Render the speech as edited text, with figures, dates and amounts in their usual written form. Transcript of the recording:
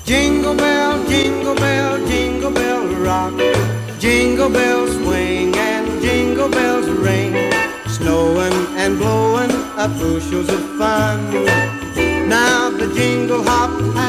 jingle bell rock. Jingle bells swing and jingle bells ring. Snowing and blowing up bushels of fun. Now the jingle hop